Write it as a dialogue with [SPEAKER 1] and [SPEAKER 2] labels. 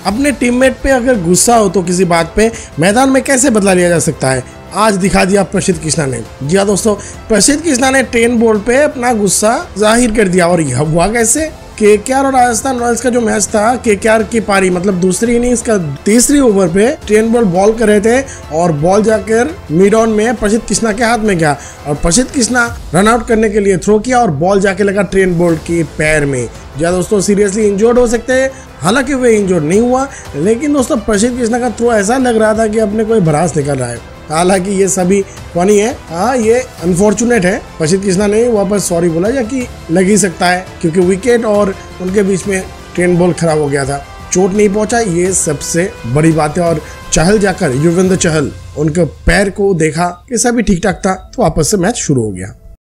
[SPEAKER 1] अपने टीममेट पे अगर गुस्सा हो तो किसी बात पे मैदान में कैसे बदला लिया जा सकता है, आज दिखा दिया प्रसिद्ध कृष्णा ने। जी हाँ दोस्तों, प्रसिद्ध कृष्णा ने 10 बॉल पे अपना गुस्सा जाहिर कर दिया। और यह हुआ कैसे? केकेआर और राजस्थान रॉयल्स का जो मैच था, केकेआर की पारी मतलब दूसरी इनिंग्स का तीसरी ओवर पे 10 बॉल कर रहे थे और बॉल जाकर मिड ऑन में प्रसिद्ध कृष्णा के हाथ में गया और प्रसिद्ध कृष्णा रन आउट करने के लिए थ्रो किया और बॉल जाके लगा ट्रेंट बोल्ट के पैर में। जी दोस्तों, सीरियसली इंजर्ड हो सकते हैं, हालांकि वे इंजर्ड नहीं हुआ, लेकिन दोस्तों प्रसिद्ध कृष्णा का थ्रो ऐसा लग रहा था कि अपने कोई भड़ास निकल रहा है। हालांकि ये सभी फनी है, हाँ ये अनफॉर्चुनेट है। प्रसिद्ध कृष्णा ने वापस सॉरी बोला, या कि लग ही सकता है क्योंकि विकेट और उनके बीच में 10 बॉल खराब हो गया था। चोट नहीं पहुंचा, ये सबसे बड़ी बात है। और चहल जाकर युजवेंद्र चहल उनके पैर को देखा कि सभी ठीक ठाक था, तो वापस से मैच शुरू हो गया।